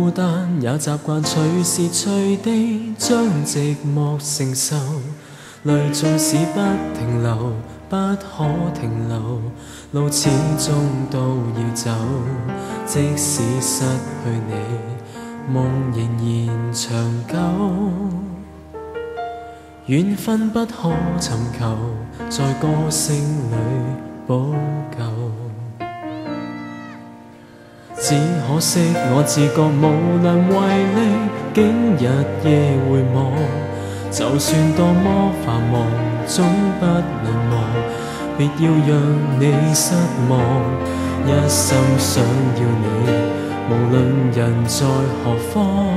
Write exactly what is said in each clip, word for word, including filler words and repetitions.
孤單，也習慣隨時隨地將寂寞承受。淚縱使不停留，不可停留，路始終都要走。即使失去你，夢仍然長久。緣分不可尋求，在歌聲裏補救。只可惜我自覺無能為力，竟日夜回望。就算多麼繁忙，總不能忘。別要讓你失望，一心想要你，無論人在何方。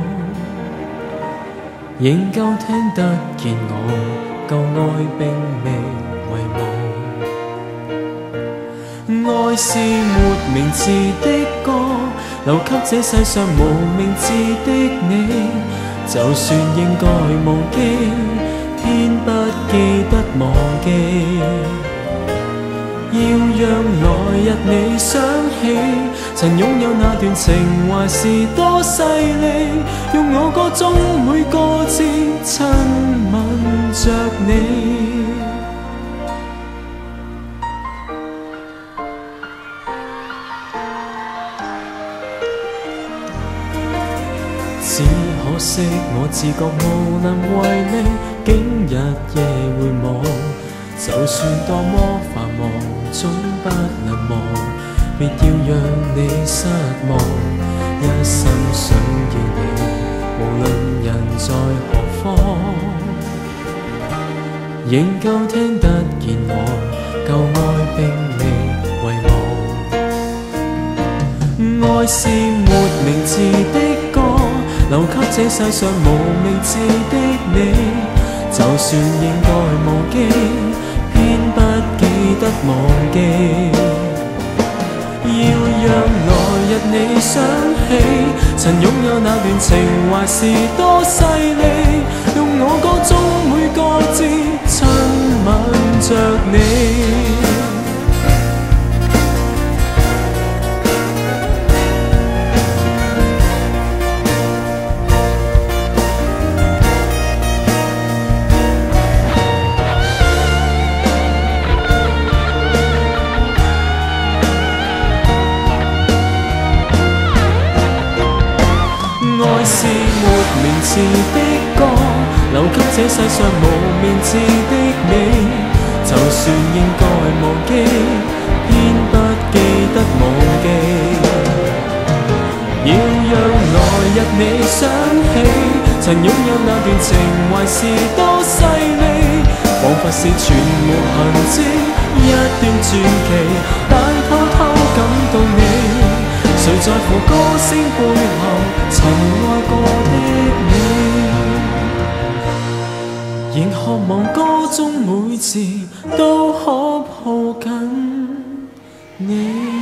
仍舊聽得見我舊愛並未遺忘。愛是沒名字的歌，留給這世上無名字的你。就算應該忘記，偏不記得忘記。要讓來日你想起，曾擁有那段情懷是多細膩。用我歌中每個字親吻着你。只可惜我自覺無能為力，竟日夜回望。就算多麼繁忙，總不能忘。別要讓你失望，一心想要你，無論人在何方。仍舊聽得見我舊愛並未遺忘。愛是沒名字的歌，留給這世上無名字的你。就算應該忘記，偏不記得忘記。要讓來日你想起，曾擁有那段情懷是多細膩。用我歌中每個字親吻着你。愛是沒名字的歌，留給這世上無名字的你。就算應該忘記，偏不記得忘記。要讓來日你想起，曾擁有那段情懷是多細膩。彷彿是全無痕跡，一段傳奇，但偷偷感動你。誰在乎歌聲背後曾愛過的你，仍渴望歌中每字都可抱緊你。